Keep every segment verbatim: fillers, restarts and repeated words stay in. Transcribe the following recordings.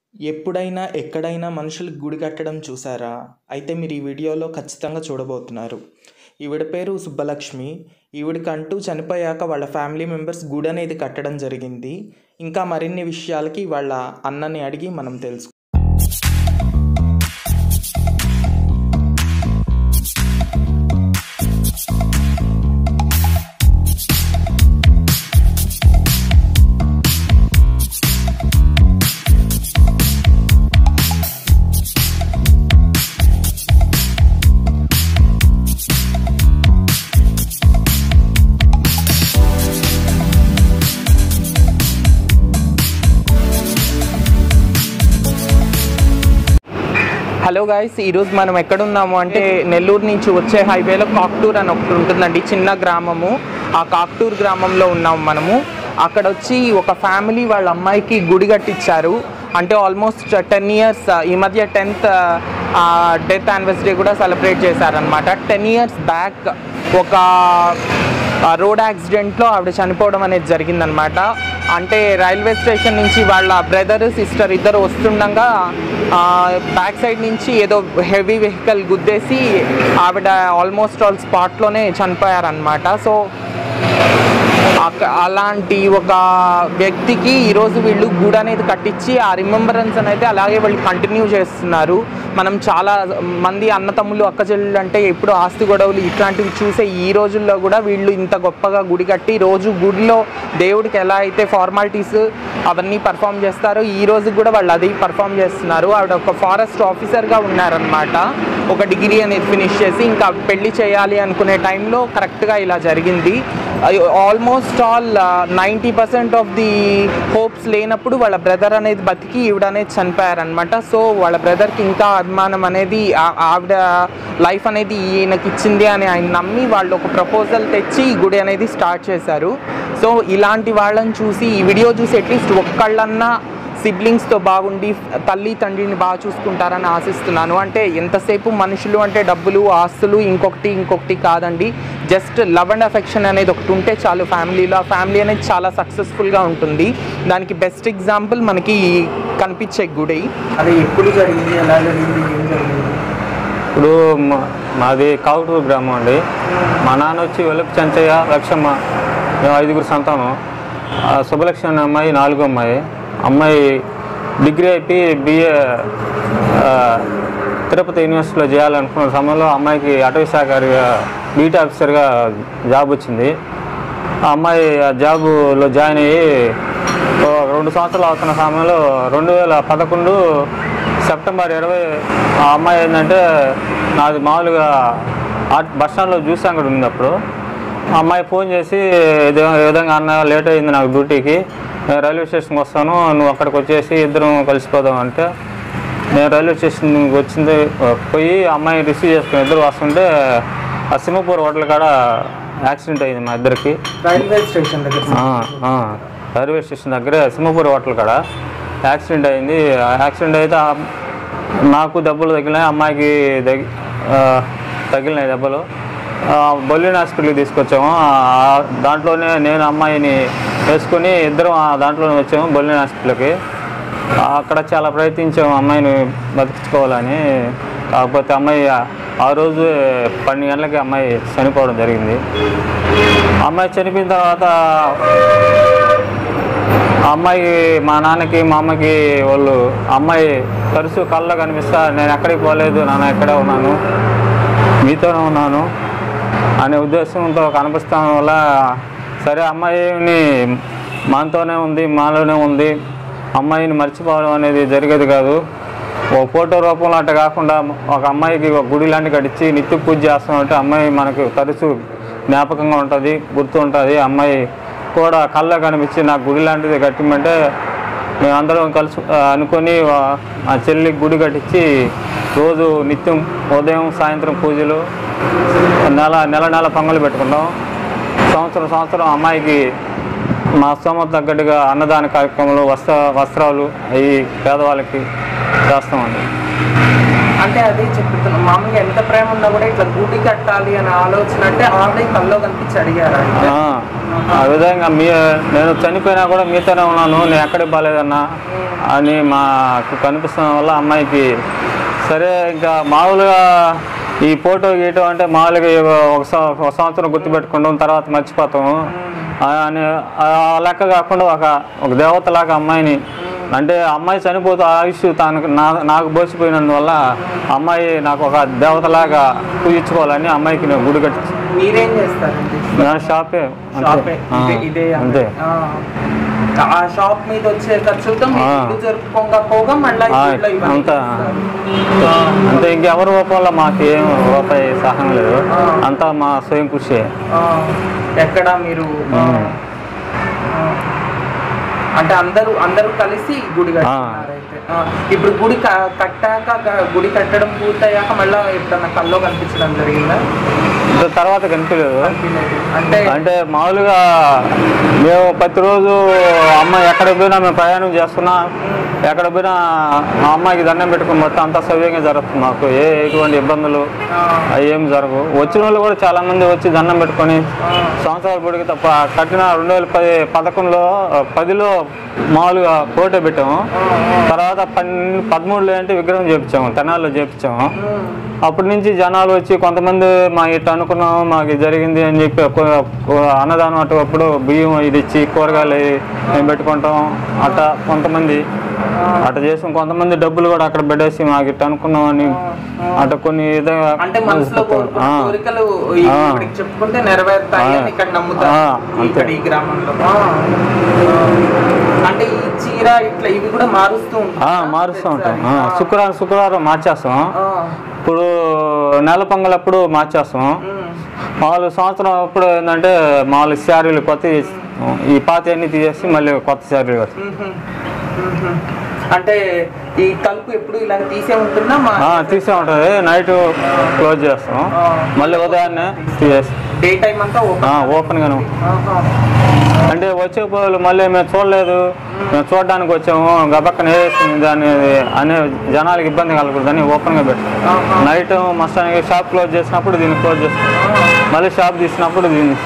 ఎప్పుడైనా ఎక్కడైనా మనుషులు గుడి కట్టడం చూసారా? అయితే మీరు ఈ వీడియోలో ఖచ్చితంగా చూడబోతున్నారు. ఈవిడ పేరు సుబ్బలక్ష్మి. ఈవిడకంటూ చనిపోయాక వాళ్ళ ఫ్యామిలీ మెంబర్స్ గుడి అనేది కట్టడం జరిగింది. ఇంకా మరిన్ని విషయాలకి వాళ్ళ అన్నని అడిగి మనం తెలుసు. హలో గాయ్స్, ఈరోజు మనం ఎక్కడున్నాము అంటే నెల్లూరు నుంచి వచ్చే హైవేలో కాక్టూర్ అని ఒకటి ఉంటుందండి, చిన్న గ్రామము. ఆ కాక్టూర్ గ్రామంలో ఉన్నాము మనము. అక్కడ వచ్చి ఒక ఫ్యామిలీ వాళ్ళ అమ్మాయికి గుడి కట్టించారు. అంటే ఆల్మోస్ట్ టెన్ ఇయర్స్ ఈ మధ్య టెన్త్ డెత్ యానివర్సరీ కూడా సెలబ్రేట్ చేశారనమాట. టెన్ ఇయర్స్ బ్యాక్ ఒక రోడ్ యాక్సిడెంట్లో ఆవిడ చనిపోవడం అనేది జరిగిందనమాట. అంటే రైల్వే స్టేషన్ నుంచి వాళ్ళ బ్రదర్ సిస్టర్ ఇద్దరు వస్తుండగా బ్యాక్ సైడ్ నుంచి ఏదో హెవీ వెహికల్ గుద్దేసి ఆవిడ ఆల్మోస్ట్ ఆల్ స్పాట్లోనే చనిపోయారనమాట. సో అలాంటి ఒక వ్యక్తికి ఈరోజు వీళ్ళు గుడి అనేది కట్టించి ఆ రిమెంబరెన్స్ అనేది అలాగే వాళ్ళు కంటిన్యూ చేస్తున్నారు. మనం చాలా మంది అన్నతమ్ములు అక్క చెల్లెలు అంటే ఎప్పుడు ఆస్తి గొడవలు ఇట్లాంటివి చూసే ఈ రోజుల్లో కూడా వీళ్ళు ఇంత గొప్పగా గుడి కట్టి రోజు గుడిలో దేవుడికి ఎలా అయితే ఫార్మాలిటీస్ అవన్నీ పర్ఫామ్ చేస్తారో ఈ రోజు కూడా వాళ్ళు అది పర్ఫామ్ చేస్తున్నారు. ఆవిడ ఒక ఫారెస్ట్ ఆఫీసర్గా ఉన్నారనమాట. ఒక డిగ్రీ అనేది ఫినిష్ చేసి ఇంకా పెళ్లి చేయాలి అనుకునే టైంలో కరెక్ట్గా ఇలా జరిగింది. Almost all ninety percent of the hopes లేనప్పుడు వాళ్ళ బ్రదర్ అనేది బతికి ఈవిడ అనేది చనిపోయారనమాట. సో వాళ్ళ బ్రదర్కి ఇంకా అభిమానం అనేది ఆవిడ లైఫ్ అనేది ఈయనకి ఇచ్చింది అని ఆయన నమ్మి వాళ్ళు ఒక ప్రపోజల్ తెచ్చి ఈ గుడి అనేది స్టార్ట్ చేశారు. సో ఇలాంటి వాళ్ళని చూసి ఈ వీడియో చూసి అట్లీస్ట్ ఒక్కళ్ళన్నా సిబ్లింగ్స్తో బాగుండి తల్లి తండ్రిని బాగా చూసుకుంటారని ఆశిస్తున్నాను. అంటే ఎంతసేపు మనుషులు అంటే డబ్బులు ఆస్తులు ఇంకొకటి ఇంకొకటి కాదండి, జస్ట్ లవ్ అండ్ అఫెక్షన్ అనేది ఒకటి ఉంటే చాలు ఫ్యామిలీలో. ఆ ఫ్యామిలీ అనేది చాలా సక్సెస్ఫుల్గా ఉంటుంది. దానికి బెస్ట్ ఎగ్జాంపుల్ మనకి కనిపించే గుడి. అది ఎప్పుడు జరిగింది, ఎలా జరిగింది, ఏం జరిగింది? ఇప్పుడు మాది కావుటూరు గ్రామం అండి. మా నాన్న వచ్చి వెలుపు చెంచయ్య లక్ష్మమ్మ, మేము ఐదుగురు సంతానం. శుభలక్ష్మి అనే అమ్మాయి నాలుగో అమ్మాయి. అమ్మాయి డిగ్రీ అయిపోయి బిఏ తిరుపతి యూనివర్సిటీలో చేయాలనుకున్న సమయంలో అమ్మాయికి అటవీ శాఖ బీటీ ఆఫీసర్గా జాబ్ వచ్చింది. ఆ అమ్మాయి ఆ జాబులో జాయిన్ అయ్యి రెండు సంవత్సరాలు అవుతున్న సమయంలో రెండు వేల పదకొండు సెప్టెంబర్ ఇరవై ఆ అమ్మాయి ఏంటంటే నాది మామూలుగా బస్ స్టాండ్లో జ్యూస్ అంగడి ఉంది. అప్పుడు ఆ అమ్మాయి ఫోన్ చేసి ఏ విధంగా అన్న లేట్ అయింది నాకు డ్యూటీకి, నేను రైల్వే స్టేషన్కి వస్తాను, నువ్వు అక్కడికి వచ్చేసి ఇద్దరం కలిసిపోదాం అంటే నేను రైల్వే స్టేషన్కి వచ్చింది పోయి అమ్మాయిని రిసీవ్ చేసుకుని ఇద్దరు వస్తుంటే ఆ సింహపూర్ హోటల్ కాడ యాక్సిడెంట్ అయింది మా ఇద్దరికి. రైల్వే స్టేషన్ దగ్గర రైల్వే స్టేషన్ దగ్గరే సింహపూర్ హోటల్ కాడ యాక్సిడెంట్ అయింది. యాక్సిడెంట్ అయితే నాకు దెబ్బలు తగిలినాయి, అమ్మాయికి తగి తగిలినాయి దెబ్బలు. బొల్లిన్ హాస్పిటల్కి తీసుకొచ్చాము. దాంట్లోనే నేను అమ్మాయిని వేసుకుని ఇద్దరం దాంట్లోనే వచ్చాము బొల్లిన్ హాస్పిటల్కి. అక్కడ చాలా ప్రయత్నించాము అమ్మాయిని బతికించుకోవాలని. కాకపోతే అమ్మాయి ఆ రోజు పన్నెండు గంటలకి అమ్మాయి చనిపోవడం జరిగింది. అమ్మాయి చనిపోయిన తర్వాత అమ్మాయి మా నాన్నకి మా అమ్మకి వాళ్ళు అమ్మాయి తరచూ కళ్ళలో కనిపిస్తా నేను ఎక్కడికి పోలేదు నాన్న, ఎక్కడే ఉన్నాను, మీతోనే ఉన్నాను అనే ఉద్దేశంతో కనిపిస్తాం వల్ల సరే అమ్మాయిని మనతోనే ఉంది, మాలోనే ఉంది, అమ్మాయిని మర్చిపోవడం అనేది జరిగేది కాదు. ఒక ఫోటో రూపంలో అట్ట కాకుండా ఒక అమ్మాయికి ఒక గుడి లాంటి కట్టించి నిత్య పూజ చేస్తామంటే అమ్మాయి మనకు తరచూ జ్ఞాపకంగా ఉంటుంది, గుర్తు ఉంటుంది. అమ్మాయి కూడా కళ్ళ కనిపించి నాకు గుడి లాంటిది కట్టిమంటే మేమందరం కలిసి అనుకొని ఆ చెల్లికి గుడి కట్టించి రోజు నిత్యం ఉదయం సాయంత్రం పూజలు నెల నెల నెల పొంగలు పెట్టుకుంటాం. సంవత్సరం సంవత్సరం అమ్మాయికి మా స్తోమత తగ్గట్టుగా అన్నదాన కార్యక్రమాలు వస్త్ర వస్త్రాలు అవి పేదవాళ్ళకి చేస్తామండి. అంటే అదే చెప్తున్నాం, మామూలుగా ఎంత ప్రేమ ఉన్నా కూడా ఇట్లా గుడి కట్టాలి అనే ఆలోచన అంటే ఆవిడ కల్లో కనిపించి అడిగారు. ఆ విధంగా మీ నేను చనిపోయినా కూడా మీతోనే ఉన్నాను, నేను ఎక్కడికి బాగాలేదన్నా అని మాకు కనిపిస్తున్న వల్ల అమ్మాయికి సరే ఇంకా మామూలుగా ఈ ఫోటో గీయటం అంటే మామూలుగా ఒక ఒక సంవత్సరం గుర్తుపెట్టుకుంటాం, తర్వాత మర్చిపోతాము అని లెక్క కాకుండా ఒక ఒక దేవతలాగా అమ్మాయిని, అంటే అమ్మాయి చనిపోతూ ఆయుష్ తనకు నా నాకు బోసిపోయినందువల్ల అమ్మాయి నాకు ఒక దేవతలాగా పూజించుకోవాలని అమ్మాయికి నేను గుడి కట్టి. మీరేం చేస్తారండి? నా షాపే ఇదే అంతే. ఆ షాప్ మీద వచ్చే ఖర్చులతో జరుపుకోకపోగా మళ్ళీ అంతా అంతే. ఇంకెవరి రూపంలో మాకు ఏం రూపాయి సహాయం లేదు, అంతా మా స్వయం కృషి. ఎక్కడ మీరు అంటే అందరూ అందరూ కలిసి గుడి కట్టారు అయితే. ఇప్పుడు గుడి కట్టాక గుడి కట్టడం పూర్తయ్యాక మళ్ళీ ఎప్పుడన్నా కల్లో కనిపించడం జరిగిందా? తర్వాత కనిపించలేదు. అంటే అంటే మామూలుగా మేము ప్రతిరోజు అమ్మాయి ఎక్కడ పోయినా మేము ప్రయాణం చేస్తున్నా, ఎక్కడ పోయినా మా అమ్మాయికి దండం పెట్టుకుని మొత్తం అంతా సవ్యంగా జరుగుతుంది. మాకు ఏ ఎటువంటి ఇబ్బందులు అవి ఏమి జరగవు. వచ్చిన వాళ్ళు కూడా చాలా మంది వచ్చి దండం పెట్టుకొని సంవత్సరాల పొడికి తప్ప కట్టిన రెండు వేల పది పదకొండులో పదిలో మామూలుగా ఫోటో పెట్టాము. తర్వాత పన్నెండు పదమూడులో అంటే విగ్రహం చేపించాము, తెనాల్లో చేపించాము. అప్పటి నుంచి జనాలు వచ్చి కొంతమంది మా ఇట్లా అనుకున్నాము, మాకు జరిగింది అని చెప్పి అన్నదానం అటుప్పుడు బియ్యం ఇది ఇచ్చి కూరగాయలు మేము పెట్టుకుంటాం అట్లా కొంతమంది అట్లా చేసాం. కొంతమంది డబ్బులు కూడా అక్కడ పెట్టేసి మాకు ఇట్లా అనుకున్నాం అని అట్లా కొన్ని విధంగా అంటే మనసులో కోరికలు చెప్పుకుంటే నెరవేరుతాయి ఇక్కడ నమ్ముతారు ఇక్కడ ఈ గ్రామంలో. అంటే ఈ చీర ఇట్లా ఇవి కూడా మారుస్తూ మారుస్తూ ఉంటాం. శుక్రవారం శుక్రవారం మార్చేస్తాం. ఇప్పుడు నెల పొంగలప్పుడు మార్చేస్తాం. మామూలు సంవత్సరం అప్పుడు ఏంటంటే మామూలు శారీలు కొత్త ఈ పాత అన్ని తీసేసి మళ్ళీ కొత్త శారీలు వస్తాయి. అంటే ఈ తలుపు ఎప్పుడు ఇలా తీసే ఉంటుందా? తీసే ఉంటుంది. నైట్ క్లోజ్ చేస్తాం, మళ్ళీ ఉదయాన్నే తీసేస్తాం. డే టైం అంతా ఓపెన్ గాను. అంటే వచ్చే పోలు మళ్ళీ మేము చూడలేదు, మేము చూడడానికి వచ్చాము గబక్కన వేస్తుంది దాన్ని అనే జనాలకు ఇబ్బంది కలగకూడదని ఓపెన్గా పెట్టాం. నైట్ మస్తానికి షాప్ క్లోజ్ చేసినప్పుడు దీన్ని క్లోజ్ చేస్తాం, మళ్ళీ షాప్ తీసినప్పుడు దీన్ని.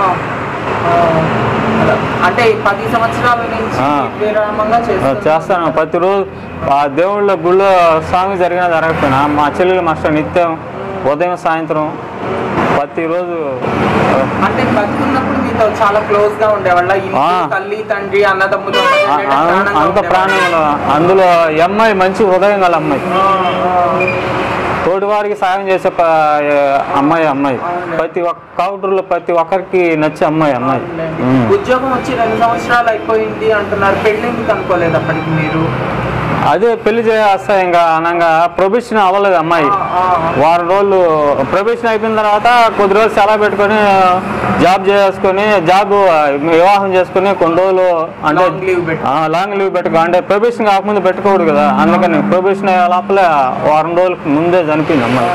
అంటే పది సంవత్సరాల నుంచి చేస్తాను. ప్రతిరోజు ఆ దేవుళ్ళ గుళ్ళో స్వామి జరిగినా జరగకపోయినా మా చెల్లెలు మాస్టర్ నిత్యం ఉదయం సాయంత్రం ప్రతిరోజు అంటే బతుకున్నప్పుడు మీతో చాలా క్లోజ్ గా ఉండేవాళ్ళ, తల్లి తండ్రి అన్నదమ్ములు అంత ప్రాణం. అందులో అమ్మాయి మంచి హృదయం గల అమ్మాయి, తోటివారికి సాయం చేసే అమ్మాయి అమ్మాయి ప్రతి ఒక్క కౌంటర్లో ప్రతి ఒక్కరికి నచ్చే అమ్మాయి అమ్మాయి. ఉద్యోగం వచ్చి రెండు సంవత్సరాలు అయిపోయింది అంటున్నారు, పెళ్ళి ఎందుకు అనుకోలేదు అప్పటికి మీరు? అదే పెళ్లి చేస్తా ఇంకా అనగా ప్రొబేషన్ అవ్వలేదు అమ్మాయి. వారం రోజులు ప్రొబేషన్ అయిపోయిన తర్వాత కొద్ది రోజులు సెలవు పెట్టుకొని జాబ్ చేసుకొని జాబ్ వివాహం చేసుకుని కొన్ని రోజులు అంటే లాంగ్ లీవ్ పెట్టుకో అంటే ప్రొబేషన్ కాకముందు పెట్టుకోకూడదు కదా, అందుకని ప్రొబేషన్ లోపల వారం రోజులకు ముందే చనిపోయింది అమ్మాయి.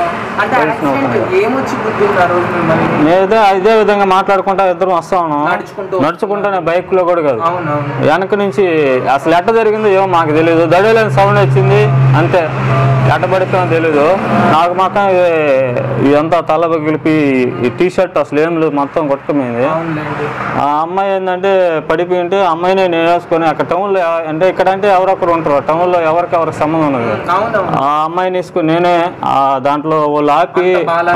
నేనైతే ఇదే విధంగా మాట్లాడుకుంటా ఇద్దరం వస్తాను, నడుచుకుంటానే బైక్ లో కూడా కాదు, వెనక నుంచి అసలు ఎట్ట జరిగిందో ఏమో మాకు తెలియదు. దడలేని సౌండ్ వచ్చింది అంతే, ఎట్ట పడిపోయిందో తెలీదు నాకు. మాత్రం ఇదంతా తల పగిలిపి ఈ టీ షర్ట్ అసలు ఏం లేదు మొత్తం కొట్టుకుపోయింది. ఆ అమ్మాయి ఏంటంటే పడిపోయి ఉంటే అమ్మాయిని నేను వేసుకొని అక్కడ టౌన్లో అంటే ఇక్కడ అంటే ఎవరొకరు ఉంటారు, టౌన్లో ఎవరికి ఎవరికి సంబంధం ఉండదు. ఆ అమ్మాయిని వేసుకుని నేనే దాంట్లో వాళ్ళు ఆపి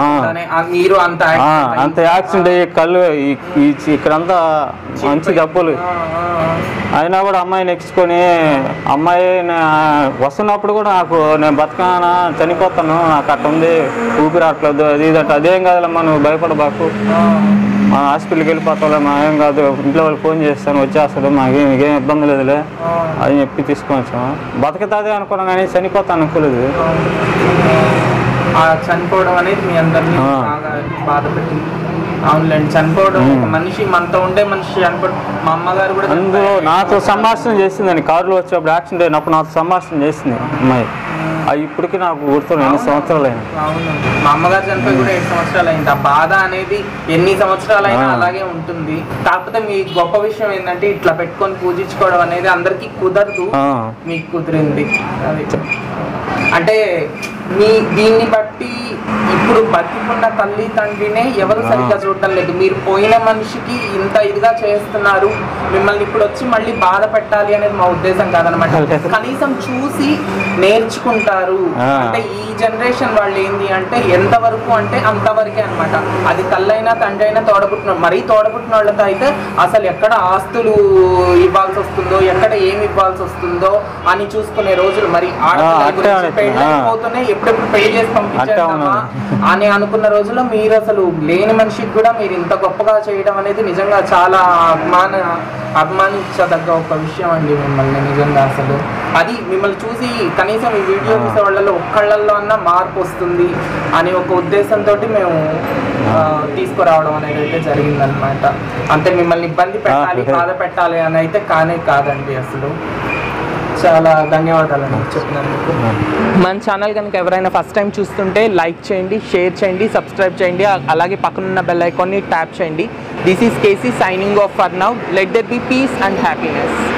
అంత యాక్సిడెంట్ అయ్యి కళ్ళు ఇక్కడంతా మంచి దెబ్బలు అయినా కూడా అమ్మాయిని ఎక్కించుకొని అమ్మాయి వస్తున్నప్పుడు కూడా నాకు నేను బతకానా చనిపోతాను నాకు అట్ట ఉంది ఊపిరి రావట్లేదు అది ఇదంటే అదేం కాదులమ్మా నువ్వు భయపడబాకు మా హాస్పిటల్కి వెళ్ళిపోతావులే మా ఏం కాదు ఇంట్లో వాళ్ళు ఫోన్ చేస్తాను వచ్చేస్తాడు మాకేం మీకేం ఇబ్బంది లేదులే అని చెప్పి తీసుకొని వచ్చాము. బతకతాదే అనుకున్నాం కానీ చనిపోతాను అనుకోలేదు. చనిపోవడం అనేది మీ అందరినీ బాగా బాధ పెట్టింది. అవునులేండి, చనిపోవడం ఒక మనిషి మనతో ఉండే మనిషి చనిపోవడం. మా అమ్మగారు కూడా అందులో నాతో సంభాషణ చేసిందని కారులో వచ్చేప్పుడు యాక్సిడెంట్ అయినప్పుడు నాతో సంభాషణ చేసింది అమ్మాయి. అది ఇప్పటికీ నాకు గుర్తున్నాయి, ఎన్ని సంవత్సరాలు అయినా. అవును, మా అమ్మగారు చనిపోయి కూడా ఏడు సంవత్సరాలు అయింది. ఆ బాధ అనేది ఎన్ని సంవత్సరాలైనా అలాగే ఉంటుంది. కాకపోతే మీ గొప్ప విషయం ఏంటంటే ఇట్లా పెట్టుకొని పూజించుకోవడం అనేది అందరికీ కుదరదు, మీకు కుదిరింది. అది అంటే మీ దీన్ని బట్టి ఇప్పుడు బతికున్న తల్లి తండ్రినే ఎవరు సరిగ్గా చూడటం లేదు. మీరు పోయిన మనిషికి ఇంత ఇదిగా చేస్తున్నారు, మిమ్మల్ని ఇప్పుడు వచ్చి మళ్ళీ బాధ పెట్టాలి అనేది మా ఉద్దేశం కాదనమాట. కనీసం చూసి నేర్చుకుంటారు. అంటే ఈ జనరేషన్ వాళ్ళు ఏంటి అంటే ఎంతవరకు అంటే అంతవరకే అనమాట. అది తల్లైనా తండ్రి అయినా తోడబుట్టిన మరీ తోడబుట్టిన వాళ్ళతో అయితే అసలు ఎక్కడ ఆస్తులు ఇవ్వాల్సి వస్తుందో, ఎక్కడ ఏమి ఇవ్వాల్సి వస్తుందో అని చూసుకునే రోజులు. మరి ఆడపిల్లల పెళ్లి అయిపోతూనే ఎప్పుడెప్పుడు పెళ్లి చేసి పంపించామా అని అనుకున్న రోజుల్లో మీరు అసలు లేని మనిషికి కూడా మీరు ఇంత గొప్పగా చేయడం అనేది నిజంగా చాలా అభిమాన అభిమానించదగ్గ ఒక విషయం అండి మిమ్మల్ని. నిజంగా అసలు అది మిమ్మల్ని చూసి కనీసం ఈ వీడియో చూసే వాళ్ళలో ఒక్కళ్ళల్లో అన్నా మార్పు వస్తుంది అనే ఒక ఉద్దేశంతో మేము తీసుకురావడం అనేది అయితే జరిగిందనమాట. అంటే మిమ్మల్ని ఇబ్బంది పెట్టాలి, బాధ పెట్టాలి అని అయితే కానే కాదండి. అసలు చాలా ధన్యవాదాలు అండి చెప్పినందుకు. మన ఛానల్ కనుక ఎవరైనా ఫస్ట్ టైం చూస్తుంటే లైక్ చేయండి, షేర్ చేయండి, సబ్స్క్రైబ్ చేయండి, అలాగే పక్కనున్న బెల్ ఐకాన్ని ట్యాప్ చేయండి. This is KC signing off for now. Let there be peace and happiness.